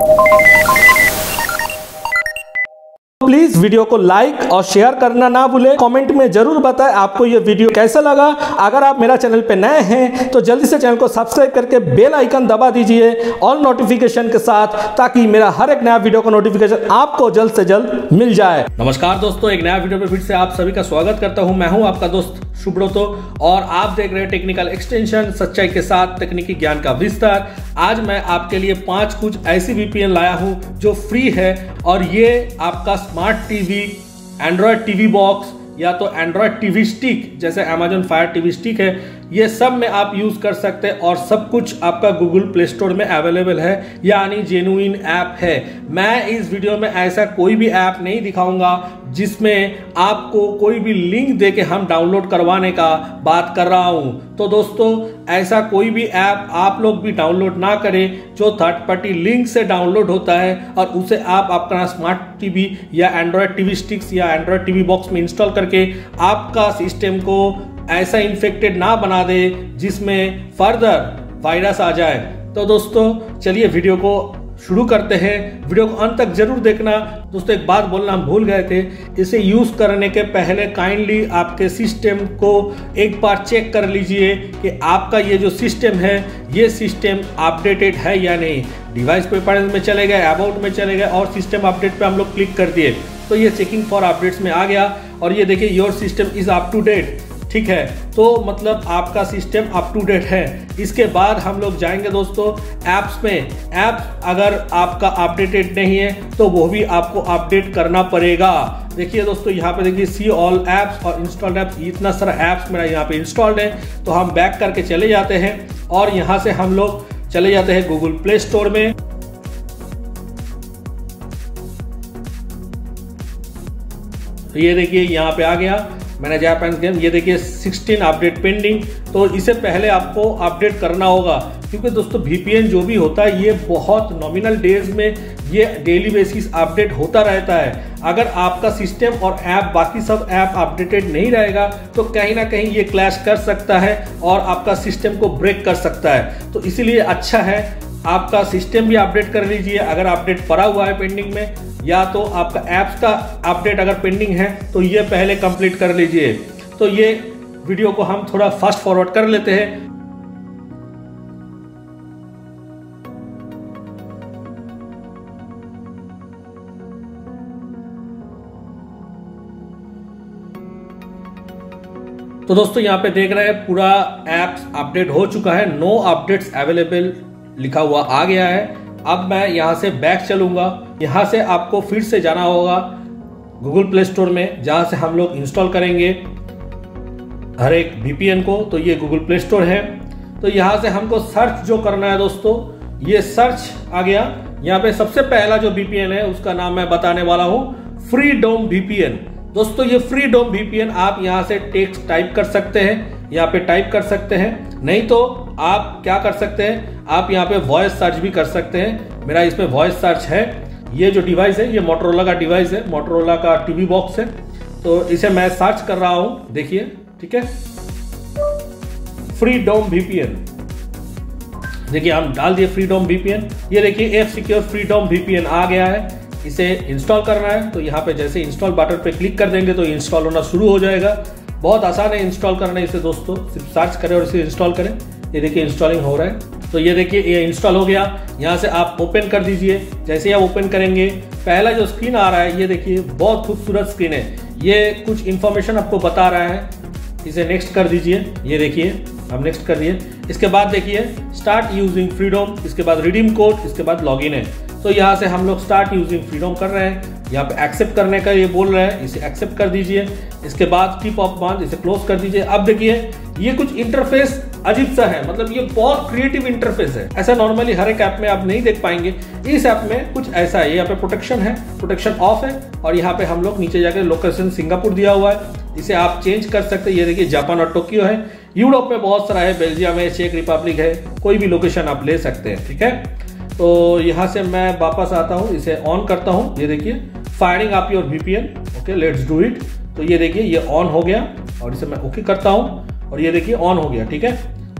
Please video को like और share करना ना भूलें। कमेंट में जरूर बताएं आपको ये वीडियो कैसा लगा। अगर आप मेरा चैनल पे नए हैं तो जल्दी से चैनल को सब्सक्राइब करके बेल आइकन दबा दीजिए ऑल नोटिफिकेशन के साथ, ताकि मेरा हर एक नया वीडियो का नोटिफिकेशन आपको जल्द से जल्द मिल जाए। नमस्कार दोस्तों, एक नया वीडियो पे फिर से आप सभी का स्वागत करता हूं। मैं हूं आपका दोस्त सुब्रतो और आप देख रहे हैं टेक्निकल एक्सटेंशन, सच्चाई के साथ तकनीकी ज्ञान का विस्तार। आज मैं आपके लिए 5 कुछ ऐसी वीपीएन लाया हूं जो फ्री है और ये आपका smart TV, Android TV box या तो एंड्रॉयड टीवी स्टिक जैसे अमेजन फायर टीवी स्टिक है, ये सब में आप यूज कर सकते हैं और सब कुछ आपका गूगल प्ले स्टोर में अवेलेबल है, यानी जेन्युइन ऐप है। मैं इस वीडियो में ऐसा कोई भी ऐप नहीं दिखाऊंगा जिसमें आपको कोई भी लिंक देके हम डाउनलोड करवाने का बात कर रहा हूं। तो दोस्तों, ऐसा कोई भी ऐप आप लोग भी डाउनलोड ना करें जो थर्ड पार्टी लिंक से डाउनलोड होता है और उसे आप अपना स्मार्ट टीवी या एंड्रॉयड टीवी स्टिक्स या एंड्रॉयड टीवी बॉक्स में इंस्टॉल करके आपका सिस्टम को ऐसा इन्फेक्टेड ना बना दे जिसमें फर्दर वायरस आ जाए। तो दोस्तों चलिए वीडियो को शुरू करते हैं। वीडियो को अंत तक जरूर देखना। दोस्तों एक बात बोलना हम भूल गए थे, इसे यूज करने के पहले काइंडली आपके सिस्टम को एक बार चेक कर लीजिए कि आपका ये जो सिस्टम है ये सिस्टम अपडेटेड है या नहीं। डिवाइस प्रेफरेंस में चले गए, अबाउट में चले गए और सिस्टम अपडेट पे हम लोग क्लिक कर दिए तो ये चेकिंग फॉर अपडेट्स में आ गया और ये देखिए your system is up to date. ठीक है, तो मतलब आपका सिस्टम अप टू डेट है। इसके बाद हम लोग जाएंगे दोस्तों ऐप्स में। ऐप्स अगर आपका अपडेटेड नहीं है तो वो भी आपको अपडेट करना पड़ेगा। देखिए दोस्तों, यहाँ पे देखिए सी ऑल एप्स और इंस्टॉल्ड एप्स, इतना सारा एप्स मेरा यहाँ पे इंस्टॉल्ड है। तो हम बैक करके चले जाते हैं और यहाँ से हम लोग चले जाते हैं गूगल प्ले स्टोर में। तो ये देखिए यहाँ पे आ गया मैंने जापान गेम। ये देखिए 16 अपडेट पेंडिंग। तो इसे पहले आपको अपडेट करना होगा क्योंकि दोस्तों वीपीएन जो भी होता है ये बहुत नॉमिनल डेज में ये डेली बेसिस अपडेट होता रहता है। अगर आपका सिस्टम और ऐप बाकी सब ऐप अपडेटेड नहीं रहेगा तो कहीं ना कहीं ये क्लैश कर सकता है और आपका सिस्टम को ब्रेक कर सकता है। तो इसीलिए अच्छा है आपका सिस्टम भी अपडेट कर लीजिए अगर अपडेट पड़ा हुआ है पेंडिंग में, या तो आपका ऐप्स का अपडेट अगर पेंडिंग है तो ये पहले कंप्लीट कर लीजिए। तो ये वीडियो को हम थोड़ा फास्ट फॉरवर्ड कर लेते हैं। तो दोस्तों यहाँ पे देख रहे हैं पूरा ऐप्स अपडेट हो चुका है, नो अपडेट्स अवेलेबल लिखा हुआ आ गया है। अब मैं यहाँ से बैक चलूंगा। यहाँ से आपको फिर से जाना होगा गूगल प्ले स्टोर में जहाँ से हम लोग इंस्टॉल करेंगे हर एक वीपीएन को। तो ये गूगल प्ले स्टोर है। तो यहाँ से हमको सर्च जो करना है दोस्तों, ये सर्च आ गया। यहाँ पे सबसे पहला जो वीपीएन है उसका नाम मैं बताने वाला हूँ, फ्रीडोम वीपीएन। दोस्तों ये फ्रीडोम वीपीएन आप यहाँ से टेक्स्ट टाइप कर सकते हैं, यहाँ पे टाइप कर सकते हैं, नहीं तो आप क्या कर सकते हैं, आप यहाँ पे वॉइस सर्च भी कर सकते हैं। मेरा इसमें वॉइस सर्च है। ये जो डिवाइस है ये मोटोरोला का डिवाइस है, मोटोरोला का टीवी बॉक्स है। तो इसे मैं सर्च कर रहा हूं, देखिए ठीक है, फ्रीडोम वीपीएन। देखिए हम डाल दिए फ्रीडोम वीपीएन। ये देखिए एफ सिक्योर फ्रीडोम वीपीएन आ गया है। इसे इंस्टॉल करना है तो यहाँ पे जैसे इंस्टॉल बटन पे क्लिक कर देंगे तो इंस्टॉल होना शुरू हो जाएगा। बहुत आसान है इंस्टॉल करना इसे दोस्तों, सिर्फ सर्च करें और इसे इंस्टॉल करें। ये देखिए इंस्टॉलिंग हो रहा है। तो ये देखिए ये इंस्टॉल हो गया। यहाँ से आप ओपन कर दीजिए। जैसे ही आप ओपन करेंगे पहला जो स्क्रीन आ रहा है ये देखिए बहुत खूबसूरत स्क्रीन है। ये कुछ इंफॉर्मेशन आपको बता रहा है, इसे नेक्स्ट कर दीजिए। ये देखिए हम नेक्स्ट कर दिए। इसके बाद देखिए स्टार्ट यूजिंग फ्रीडोम, इसके बाद रिडीम कोड, इसके बाद लॉगिन है। तो यहाँ से हम लोग स्टार्ट यूजिंग फ्रीडोम कर रहे हैं। यहाँ पे एक्सेप्ट करने का ये बोल रहा है, इसे एक्सेप्ट कर दीजिए। इसके बाद कीप ऑफ बांध, इसे क्लोज कर दीजिए। अब देखिए ये कुछ इंटरफेस अजीब सा है, मतलब ये बहुत क्रिएटिव इंटरफेस है। ऐसा नॉर्मली हर एक ऐप में आप नहीं देख पाएंगे। इस ऐप में कुछ ऐसा है, यहाँ पे प्रोटेक्शन है, प्रोटेक्शन ऑफ है और यहाँ पे हम लोग नीचे जाकर लोकेशन सिंगापुर दिया हुआ है, इसे आप चेंज कर सकते हैं। ये देखिए जापान और टोक्यो है। यूरोप में बहुत सारा है, बेल्जियम है, चेक रिपब्लिक है, कोई भी लोकेशन आप ले सकते हैं। ठीक है, तो यहाँ से मैं वापस आता हूँ, इसे ऑन करता हूँ। ये देखिए firing up your VPN. Okay let's do it. तो ये देखिए ये ऑन हो गया और इसे मैं ओके करता हूँ और ये देखिए ऑन हो गया। ठीक है,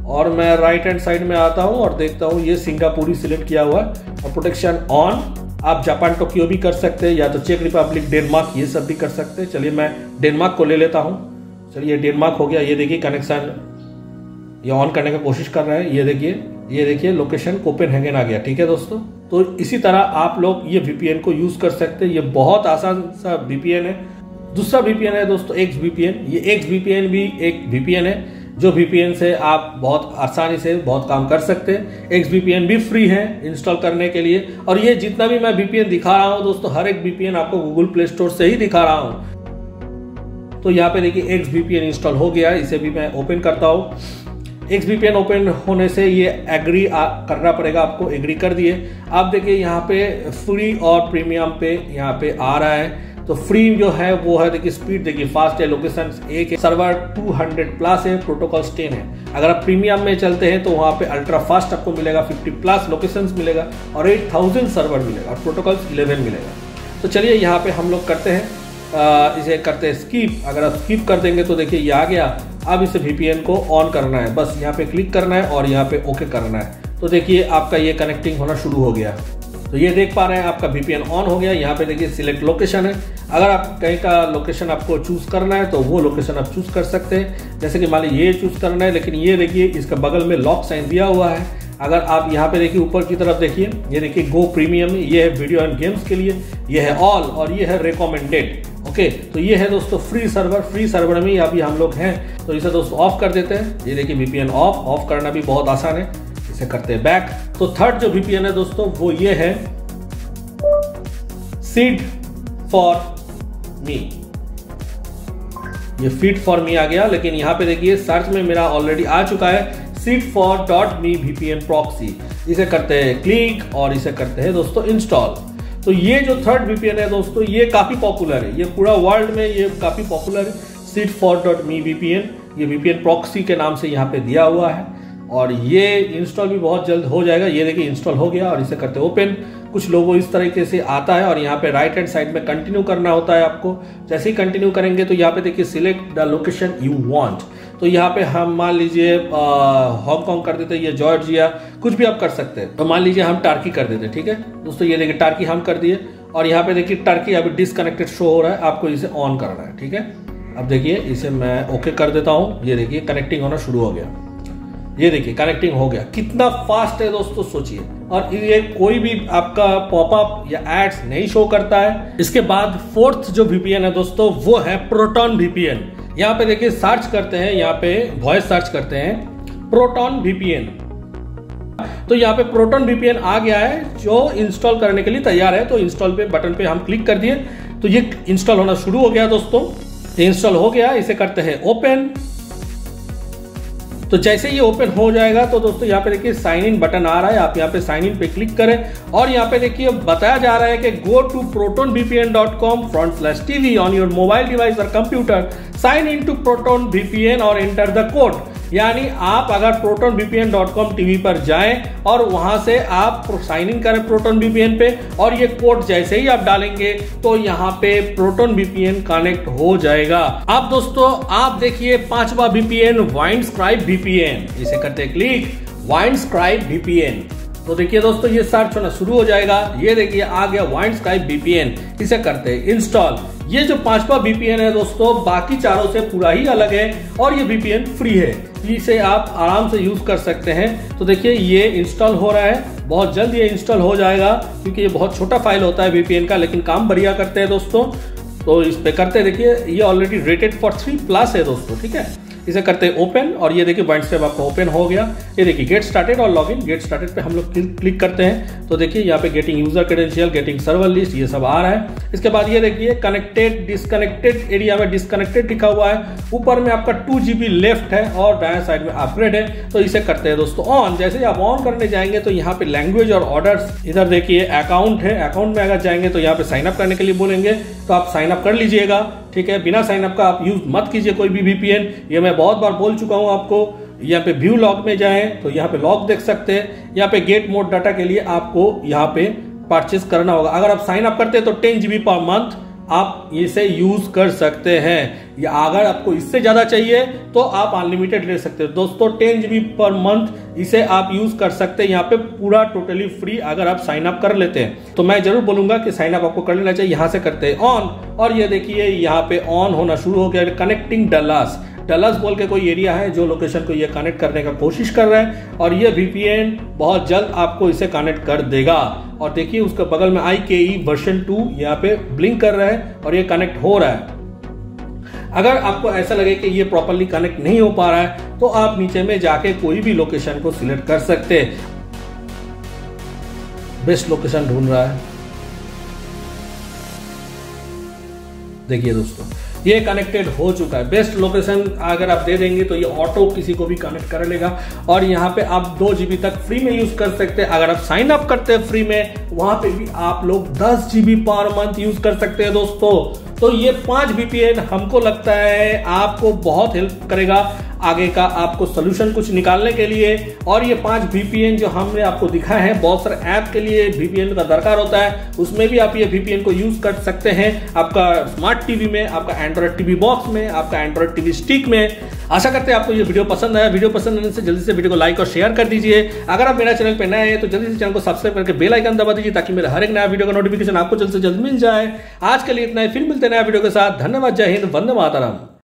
और मैं राइट हैंड साइड में आता हूँ और देखता हूँ ये सिंगापुरी सिलेक्ट किया हुआ है और प्रोटेक्शन ऑन। आप जापान टोक्यो भी कर सकते हैं या तो चेक रिपब्लिक डेनमार्क ये सब भी कर सकते हैं। चलिए मैं डेनमार्क को ले लेता हूँ। चलिए डेनमार्क हो गया। ये देखिए कनेक्शन ये ऑन करने की कोशिश कर रहे हैं। ये देखिए लोकेशन कोपेनहेगन आ गया। ठीक है दोस्तों, तो इसी तरह आप लोग ये VPN को यूज कर सकते हैं। ये बहुत आसान सा VPN है। दूसरा VPN है दोस्तों XVPN। ये XVPN भी एक VPN है जो VPN से आप बहुत आसानी से बहुत काम कर सकते हैं। XVPN भी फ्री है इंस्टॉल करने के लिए। और ये जितना भी मैं VPN दिखा रहा हूं दोस्तों, हर एक VPN आपको गूगल प्ले स्टोर से ही दिखा रहा हूं। तो यहाँ पे देखिए XVPN इंस्टॉल हो गया। इसे भी मैं ओपन करता हूँ। XVPN ओपन होने से ये एग्री करना पड़ेगा आपको। एग्री कर दिए। आप देखिए यहाँ पे फ्री और प्रीमियम पे यहाँ पे आ रहा है। तो फ्री जो है वो है देखिए स्पीड देखिए फास्ट है, लोकेशन 1 है, सर्वर 200 प्लस है, प्रोटोकॉल्स 10 है। अगर आप प्रीमियम में चलते हैं तो वहाँ पे अल्ट्रा फास्ट आपको मिलेगा, 50 प्लस लोकेशंस मिलेगा और 8000 सर्वर मिलेगा और प्रोटोकॉल्स 11 मिलेगा। तो चलिए यहाँ पे हम लोग करते हैं इसे करते हैं स्किप। अगर आप स्किप कर देंगे तो देखिए ये आ गया। अब इसे VPN को ऑन करना है, बस यहाँ पे क्लिक करना है और यहाँ पे ओके करना है। तो देखिए आपका ये कनेक्टिंग होना शुरू हो गया। तो ये देख पा रहे हैं आपका VPN ऑन हो गया। यहाँ पे देखिए सिलेक्ट लोकेशन है। अगर आप कहीं का लोकेशन आपको चूज करना है तो वो लोकेशन आप चूज कर सकते हैं। जैसे कि मान लीजिए ये चूज करना है, लेकिन ये देखिए इसका बगल में लॉक साइन दिया हुआ है। अगर आप यहाँ पे देखिए ऊपर की तरफ देखिए, ये देखिए गो प्रीमियम, ये है वीडियो एंड गेम्स के लिए, ये है ऑल और ये है रिकमेंडेड। ओके, तो ये है दोस्तों फ्री सर्वर में अभी हम लोग हैं। तो इसे दोस्तों ऑफ कर देते हैं। ये देखिए VPN ऑफ करना भी बहुत आसान है। इसे करते हैं बैक। तो थर्ड जो VPN है दोस्तों वो ये है फीड फॉर मी। ये फीड फॉर मी आ गया, लेकिन यहाँ पे देखिए सर्च में मेरा ऑलरेडी आ चुका है seed4.me VPN प्रॉक्सी। इसे करते हैं क्लिक और इसे करते हैं दोस्तों इंस्टॉल। तो ये जो थर्ड VPN है दोस्तों ये काफी पॉपुलर है। ये पूरा वर्ल्ड में ये काफी पॉपुलर है। seed4.me VPN ये VPN प्रॉक्सी के नाम से यहाँ पे दिया हुआ है और ये इंस्टॉल भी बहुत जल्द हो जाएगा। ये देखिए इंस्टॉल हो गया और इसे करते ओपन। कुछ लोगों इस तरीके से आता है और यहाँ पे राइट हैंड साइड में कंटिन्यू करना होता है आपको। जैसे ही कंटिन्यू करेंगे तो यहाँ पे देखिए select the location you want. तो यहाँ पे हम मान लीजिए हांगकांग कर देते, ये जॉर्जिया, कुछ भी आप कर सकते हैं। तो मान लीजिए हम टर्की कर देते। ठीक है दोस्तों, ये देखिए टर्की हम कर दिए और यहाँ पे देखिए टर्की अभी डिसकनेक्टेड शो हो रहा है। आपको इसे ऑन करना है। ठीक है, अब देखिए इसे मैं ओके कर देता हूँ। ये देखिए कनेक्टिंग होना शुरू हो गया। ये देखिए कनेक्टिंग हो गया। कितना फास्ट है दोस्तों सोचिए। और ये कोई भी आपका पॉपअप या एड्स नहीं शो करता है। इसके बाद फोर्थ जो VPN है दोस्तों वो है प्रोटॉन VPN। यहाँ पे देखिए सर्च करते हैं, यहाँ पे वॉइस सर्च करते हैं प्रोटॉन VPN। तो यहाँ पे प्रोटॉन VPN आ गया है जो इंस्टॉल करने के लिए तैयार है। तो इंस्टॉल पे बटन पे हम क्लिक कर दिए तो ये इंस्टॉल होना शुरू हो गया दोस्तों। इंस्टॉल हो गया। इसे करते हैं ओपन। तो जैसे ये ओपन हो जाएगा तो दोस्तों यहाँ पे देखिए साइन इन बटन आ रहा है। आप यहाँ पे साइन इन पे क्लिक करें और यहाँ पे देखिए बताया जा रहा है कि go to protonvpn.com/tv on your mobile device और computer, sign in to Proton VPN और एंटर द कोड। यानी आप अगर protonvpn.com टीवी पर जाएं और वहां से आप साइन इन करें प्रोटोन VPN पे और ये कोड जैसे ही आप डालेंगे तो यहाँ पे प्रोटोन VPN कनेक्ट हो जाएगा। अब दोस्तों आप देखिए पांचवा VPN वाइंडस्क्राइब VPN। इसे करते हैं क्लिक, वाइंडस्क्राइब VPN। तो देखिए दोस्तों ये सर्च होना शुरू हो जाएगा। ये देखिए आ गया वाइंडस्क्राइब VPN। इसे करते हैं इंस्टॉल। ये जो पांचवा VPN है दोस्तों बाकी चारों से पूरा ही अलग है और ये VPN फ्री है। इसे आप आराम से यूज कर सकते हैं। तो देखिए ये इंस्टॉल हो रहा है, बहुत जल्द ये इंस्टॉल हो जाएगा क्योंकि ये बहुत छोटा फाइल होता है VPN का, लेकिन काम बढ़िया करते हैं दोस्तों। तो इस पे करते देखिए ये ऑलरेडी रेटेड फॉर 3+ है दोस्तों। ठीक है, इसे करते हैं ओपन और ये देखिए वाइंडस्क्राइब आपका ओपन हो गया। ये देखिए गेट स्टार्टेड और लॉगिन। गेट स्टार्टेड पे हम लोग क्लिक करते हैं तो देखिए यहाँ पे getting user credential, getting server list, ये सब आ रहा है। इसके बाद ये देखिए कनेक्टेड डिस्कनेक्टेड एरिया में डिस्कनेक्टेड लिखा हुआ है। ऊपर में आपका 2 GB लेफ्ट है और दाएं साइड में अपग्रेड है। तो इसे करते हैं दोस्तों ऑन। जैसे ही आप ऑन करने जाएंगे तो यहाँ पे लैंग्वेज और ऑर्डर्स, इधर देखिए अकाउंट है। अकाउंट में अगर जाएंगे तो यहाँ पे साइन अप करने के लिए बोलेंगे तो आप साइन अप कर लीजिएगा। ठीक है, बिना साइन अप का आप यूज मत कीजिए कोई भी VPN। ये मैं बहुत बार बोल चुका हूं आपको। यहाँ पे व्यू लॉग में जाएं तो यहाँ पे लॉग देख सकते हैं। यहाँ पे गेट मोड डाटा के लिए आपको यहाँ पे परचेस करना होगा। अगर आप साइन अप करते हैं तो 10 GB पर मंथ आप इसे यूज कर सकते हैं। या अगर आपको इससे ज्यादा चाहिए तो आप अनलिमिटेड ले सकते हैं दोस्तों। 10 GB पर मंथ इसे आप यूज कर सकते हैं यहाँ पे, पूरा टोटली फ्री अगर आप साइन अप कर लेते हैं। तो मैं जरूर बोलूंगा कि साइन अप आपको कर लेना चाहिए। यहाँ से करते हैं ऑन, और ये देखिए यहाँ पे ऑन होना शुरू हो गया। कनेक्टिंग डल्लास, डल्लास बोल के कोई एरिया है जो लोकेशन को ये कनेक्ट करने का कोशिश कर रहा है, और ये VPN बहुत जल्द आपको इसे कनेक्ट कर देगा। और देखिए उसके बगल में IKE वर्जन 2 यहाँ पे ब्लिंक कर रहा है और ये कनेक्ट हो रहा है। अगर आपको ऐसा लगे कि ये प्रॉपरली कनेक्ट नहीं हो पा रहा है तो आप नीचे में जाके कोई भी लोकेशन को सिलेक्ट कर सकते हैं। बेस्ट लोकेशन ढूंढ रहा है, देखिए दोस्तों ये कनेक्टेड हो चुका है। बेस्ट लोकेशन अगर आप दे देंगे तो ये ऑटो किसी को भी कनेक्ट कर लेगा। और यहाँ पे आप 2 GB तक फ्री में यूज कर सकते हैं। अगर आप साइन अप करते हैं फ्री में, वहां पे भी आप लोग 10 GB पर मंथ यूज कर सकते हैं दोस्तों। तो ये 5 VPN हमको लगता है आपको बहुत हेल्प करेगा आगे का आपको सोल्यूशन कुछ निकालने के लिए। और ये 5 VPN जो हमने आपको दिखाए हैं, बहुत सारे ऐप के लिए VPN का दरकार होता है, उसमें भी आप ये VPN को यूज कर सकते हैं आपका स्मार्ट टीवी में, आपका एंड्रॉइड टीवी बॉक्स में, आपका एंड्रॉइड टीवी स्टिक में। आशा करते हैं आपको ये वीडियो पसंद आया। वीडियो पसंद आने से जल्दी से वीडियो को लाइक और शेयर कर दीजिए। अगर आप मेरा चैनल पर नए हैं तो जल्दी से चैनल को सब्सक्राइब करके बेल आइकन दबा दीजिए ताकि मेरा हर एक नया वीडियो का नोटिफिकेशन आपको जल्द से जल्द मिल जाए। आज के लिए इतना ही, फिर मिलते हैं नया वीडियो के साथ। धन्यवाद, जय हिंद, वंदे मातरम।